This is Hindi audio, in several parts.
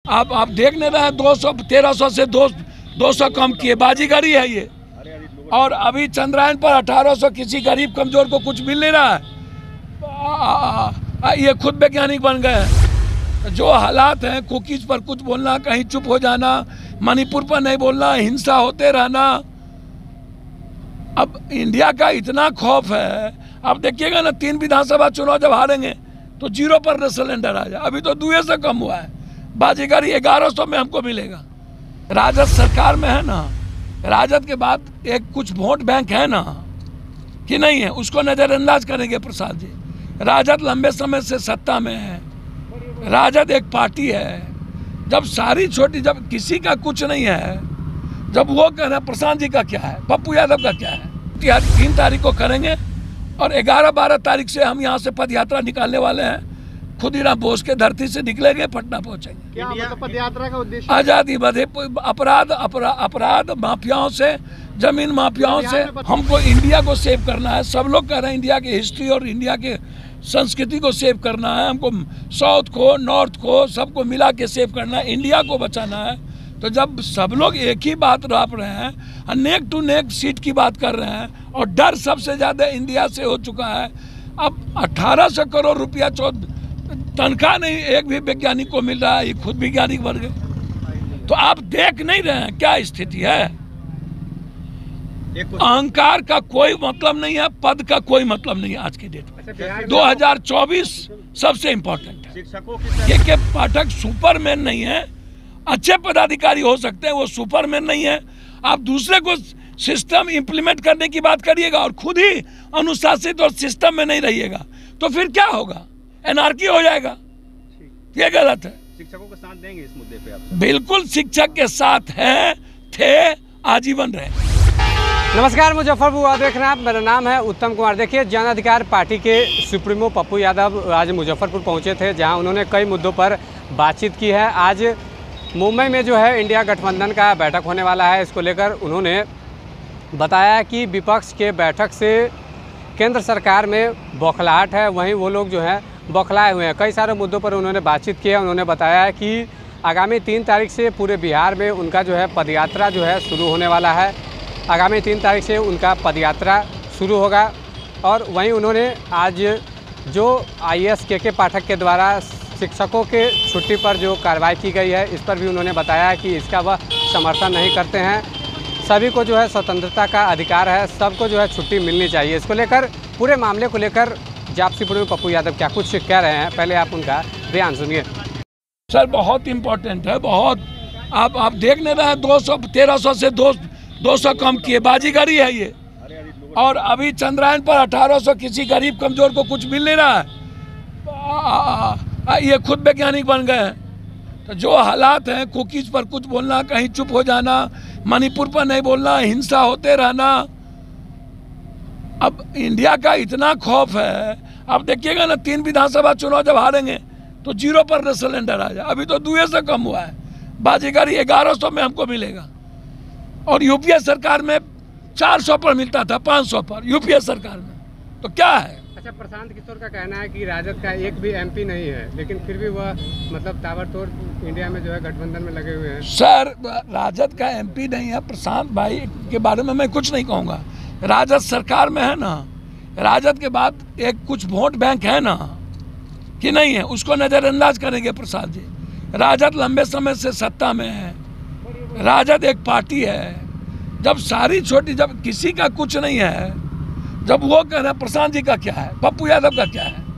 आप देख नहीं रहे हैं 200 1300 से 200 कम किए, बाजीगरी है ये। और अभी चंद्रायन पर 1800 किसी गरीब कमजोर को कुछ मिल नहीं रहा है। ये खुद वैज्ञानिक बन गए हैं। जो हालात हैं, कुकीज पर कुछ बोलना, कहीं चुप हो जाना, मणिपुर पर नहीं बोलना, हिंसा होते रहना। अब इंडिया का इतना खौफ है, आप देखिएगा ना 3 विधानसभा चुनाव जब हारेंगे तो 0 पर सिलेंडर आ जाए। अभी तो 2 से कम हुआ है। बाजीगरी 1100 में हमको मिलेगा। राजद सरकार में है ना, राजद के बाद एक कुछ वोट बैंक है ना कि नहीं है, उसको नजरअंदाज करेंगे प्रसाद जी। राजद लंबे समय से सत्ता में है। राजद एक पार्टी है। जब सारी छोटी, जब किसी का कुछ नहीं है, जब वो कह रहे हैं प्रशांत जी का क्या है, पप्पू यादव का क्या है, 3 तारीख को करेंगे और 11-12 तारीख से हम यहाँ से पद यात्रा निकालने वाले हैं। खुदीराम बोस के धरती से निकलेंगे, पटना पहुंचेंगे। क्या मतलब पद यात्रा का उद्देश्य? आजादी बधे अपराध माफियाओं से, जमीन माफियाओं से हमको इंडिया को सेव करना है। सब लोग कह रहे हैं इंडिया की हिस्ट्री और इंडिया के संस्कृति को सेव करना है। हमको साउथ को, नॉर्थ को, सबको मिला के सेव करना है, इंडिया को बचाना है। तो जब सब लोग एक ही बात राप रहे हैं, नेक टू नेक सीट की बात कर रहे हैं और डर सबसे ज़्यादा इंडिया से हो चुका है। अब 1800 करोड़ रुपया तनख्वाह नहीं एक भी वैज्ञानिक को मिल रहा है, ये खुद वैज्ञानिक बन गए। तो आप देख नहीं रहे हैं क्या स्थिति है। अहंकार का कोई मतलब नहीं है, पद का कोई मतलब नहीं है आज के डेट में। 2024 सबसे इम्पोर्टेंट है। ये पाठक सुपरमैन नहीं है। अच्छे पदाधिकारी हो सकते हैं, वो सुपरमैन नहीं है। आप दूसरे को सिस्टम इंप्लीमेंट करने की बात करिएगा और खुद ही अनुशासित और सिस्टम में नहीं रहिएगा तो फिर क्या होगा? एनार्की हो जाएगा। ये गलत है। शिक्षकों का साथ देंगे इस मुद्दे पे आप? बिल्कुल शिक्षक के साथ हैं, थे, आजीवन रहे। नमस्कार, मुजफ्फरपुर आप देख रहे हैं आप। मेरा नाम है उत्तम कुमार। देखिए, जन अधिकार पार्टी के सुप्रीमो पप्पू यादव आज मुजफ्फरपुर पहुंचे थे, जहां उन्होंने कई मुद्दों पर बातचीत की है। आज मुंबई में जो है इंडिया गठबंधन का बैठक होने वाला है। इसको लेकर उन्होंने बताया कि विपक्ष के बैठक से केंद्र सरकार में बौखलाहट है, वहीं वो लोग जो है बौखलाए हुए हैं। कई सारे मुद्दों पर उन्होंने बातचीत की है। उन्होंने बताया कि आगामी 3 तारीख से पूरे बिहार में उनका जो है पदयात्रा जो है शुरू होने वाला है। आगामी 3 तारीख से उनका पदयात्रा शुरू होगा। और वहीं उन्होंने आज जो IAS के पाठक के द्वारा शिक्षकों के छुट्टी पर जो कार्रवाई की गई है, इस पर भी उन्होंने बताया कि इसका वह समर्थन नहीं करते हैं। सभी को जो है स्वतंत्रता का अधिकार है, सबको जो है छुट्टी मिलनी चाहिए। इसको लेकर, पूरे मामले को लेकर जाप्सी पुणे में पप्पू यादव क्या कुछ कह रहे हैं, पहले आप उनका बयान सुनिए। सर बहुत इम्पोर्टेंट है, बहुत। आप देख नहीं रहे हैं 1300 से 200 कम किए, बाजीगरी है ये। और अभी चंद्रायन पर 1800 किसी गरीब कमजोर को कुछ मिल नहीं रहा है। ये खुद वैज्ञानिक बन गए हैं। तो जो हालात हैं, कुकीज पर कुछ बोलना, कहीं चुप हो जाना, मणिपुर पर नहीं बोलना, हिंसा होते रहना। अब इंडिया का इतना खौफ है, आप देखिएगा ना 3 विधानसभा चुनाव जब हारेंगे तो 0 पर सिलेंडर आ जाए। अभी तो 2 से कम हुआ है। बाजीगरी 1100 में हमको मिलेगा और यूपीए सरकार में 400 पर मिलता था, 500 पर यूपीए सरकार में। तो क्या है? अच्छा, प्रशांत किशोर का कहना है कि राजद का एक भी MP नहीं है, लेकिन फिर भी वह मतलब ताबड़तोड़ इंडिया में जो है गठबंधन में लगे हुए हैं। सर राजद का MP नहीं है। प्रशांत भाई के बारे में मैं कुछ नहीं कहूँगा। राजद सरकार में है ना, राजद के बाद एक कुछ वोट बैंक है ना कि नहीं है, उसको नजरअंदाज करेंगे प्रसाद जी। राजद लंबे समय से सत्ता में है। राजद एक पार्टी है। जब सारी छोटी, जब किसी का कुछ नहीं है, जब वो कह रहे हैं प्रशांत जी का क्या है, पप्पू यादव का क्या है,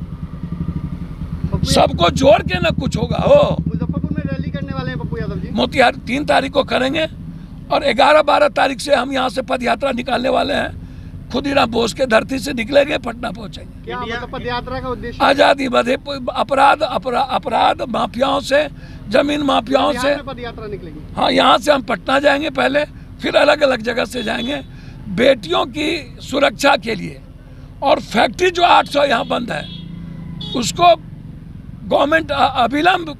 सबको जोड़ के ना कुछ होगा। हो मुजफ्फरपुर में रैली करने वाले हैं पप्पू यादव जी। मोतिहारी 3 तारीख को करेंगे और 11-12 तारीख से हम यहाँ से पद यात्रा निकालने वाले हैं। खुदीराम बोस के धरती से निकलेंगे, पटना पहुंचेंगे। क्या मतलब पद यात्रा का उद्देश्य? आजादी बधे अपराध माफियाओं से, जमीन माफियाओं से पद यात्रा निकलेगी। हाँ, यहाँ से हम पटना जाएंगे पहले, फिर अलग अलग जगह से जाएंगे बेटियों की सुरक्षा के लिए। और फैक्ट्री जो 800 यहाँ बंद है, उसको गवर्नमेंट अविलंब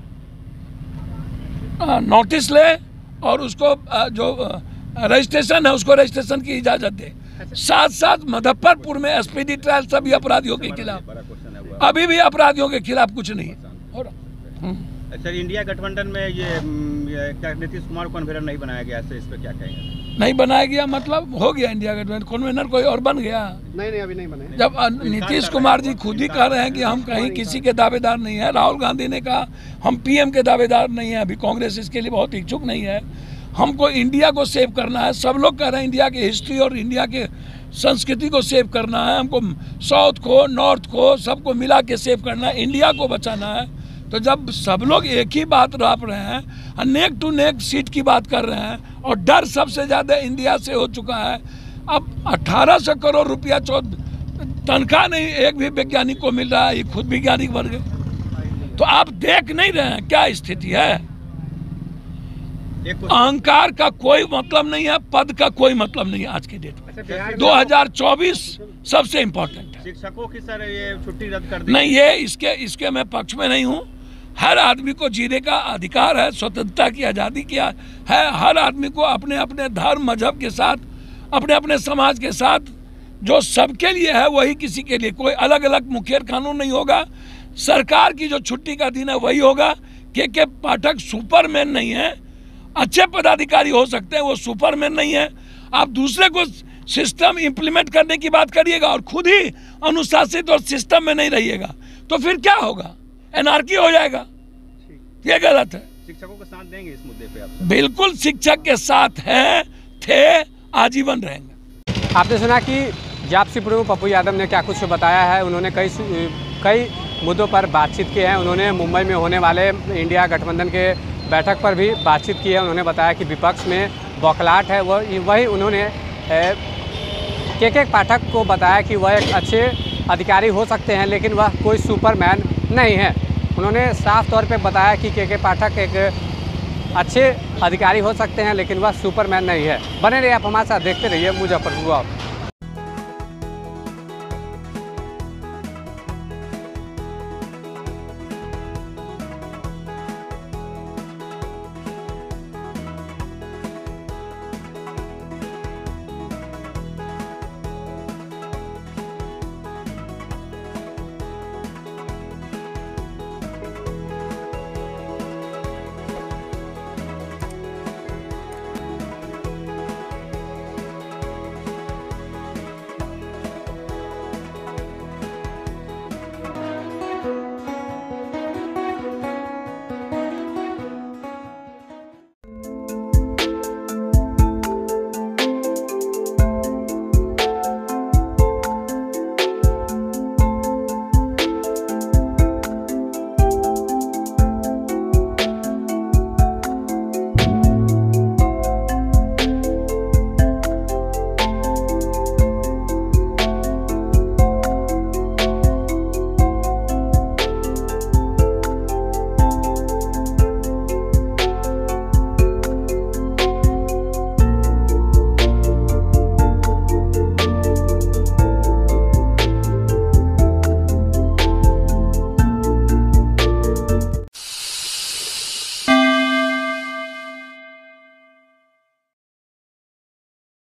नोटिस ले और उसको जो रजिस्ट्रेशन है उसको रजिस्ट्रेशन की इजाज़त दे। साथ साथ मुजफ्फरपुर में SPD ट्रायल सभी अपराधियों के खिलाफ, अभी भी अपराधियों के खिलाफ कुछ नहीं है। सर इंडिया गठबंधन में ये क्या नीतीश कुमार को कन्वीनर नहीं बनाया गया है, इस पर क्या कहेंगे? नहीं बनाया गया मतलब हो गया इंडिया गठबंधन, कन्वीनर कोई और बन गया। नहीं अभी नहीं बने। जब नीतीश कुमार जी खुद ही कह रहे हैं कि हम कहीं किसी के दावेदार नहीं है, राहुल गांधी ने कहा हम पीएम के दावेदार नहीं है, अभी कांग्रेस इसके लिए बहुत इच्छुक नहीं है। हमको इंडिया को सेव करना है, सब लोग कह रहे हैं इंडिया की हिस्ट्री और इंडिया के संस्कृति को सेव करना है, हमको साउथ को नॉर्थ को सबको मिला के सेव करना है, इंडिया को बचाना है। तो जब सब लोग एक ही बात राप रहे हैं, नेक टू नेक सीट की बात कर रहे हैं और डर सबसे ज़्यादा इंडिया से हो चुका है। अब 1800 करोड़ रुपया तनख्वाह नहीं एक भी वैज्ञानिक को मिल रहा है, ये खुद वैज्ञानिक बन गए। तो आप देख नहीं रहे हैं क्या स्थिति है। अहंकार का कोई मतलब नहीं है, पद का कोई मतलब नहीं है आज के डेट में। 2024 सबसे इम्पोर्टेंट है। शिक्षकों की सर ये छुट्टी रद्द कर दी। नहीं, ये इसके मैं पक्ष में नहीं हूँ। हर आदमी को जीने का अधिकार है, स्वतंत्रता की आज़ादी किया है। हर आदमी को अपने अपने धर्म मजहब के साथ, अपने अपने समाज के साथ जो सबके लिए है वही किसी के लिए, कोई अलग अलग मुखर कानून नहीं होगा। सरकार की जो छुट्टी का दिन है वही होगा। के पाठक सुपरमैन नहीं है, अच्छे पदाधिकारी हो सकते हैं, वो सुपरमैन नहीं है। आप दूसरे को सिस्टम इम्प्लीमेंट करने की बात करिएगा और खुद ही अनुशासित और सिस्टम में नहीं रहिएगा तो फिर क्या होगा? एनार्की हो जाएगा। ये गलत है। शिक्षकों का साथ देंगे इस मुद्दे पे आप? बिल्कुल शिक्षक के साथ हैं, थे, आजीवन रहेंगे। आपने सुना कि जाप सुप्रीमो पप्पू यादव ने क्या कुछ बताया है। उन्होंने कई मुद्दों पर बातचीत की है। उन्होंने मुंबई में होने वाले इंडिया गठबंधन के बैठक पर भी बातचीत की है। उन्होंने बताया कि विपक्ष में बौखलाहट है। वही उन्होंने के पाठक को बताया कि वह एक अच्छे अधिकारी हो सकते हैं लेकिन वह कोई सुपरमैन नहीं है। उन्होंने साफ तौर पे बताया कि के पाठक एक अच्छे अधिकारी हो सकते हैं लेकिन वह सुपरमैन नहीं है। बने रहिए आप हमारे साथ, देखते रहिए मुजफ्फरपुर।